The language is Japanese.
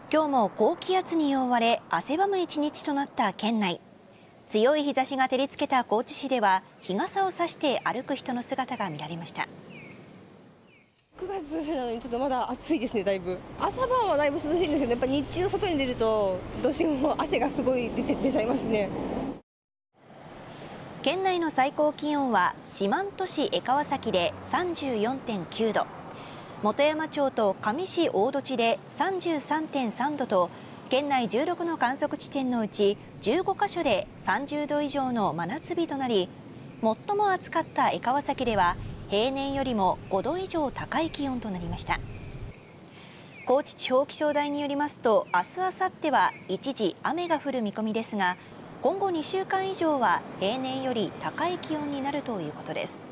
今日も高気圧に覆われ汗ばむ一日となった県内。強い日差しが照りつけた高知市では日傘を差して歩く人の姿が見られました。 9月なのにちょっとまだ暑いですね。だいぶ朝晩はだいぶ涼しいんですけど、やっぱ日中外に出るとどうしても汗がすごい出ちゃいますね。 県内の最高気温は四万十市江川崎で 34.9 度、本山町と上市大土地で 33.3 度と、県内16の観測地点のうち15カ所で30度以上の真夏日となり、最も暑かった江川崎では平年よりも5度以上高い気温となりました。高知地方気象台によりますと、明日・明後日は一時雨が降る見込みですが、今後2週間以上は平年より高い気温になるということです。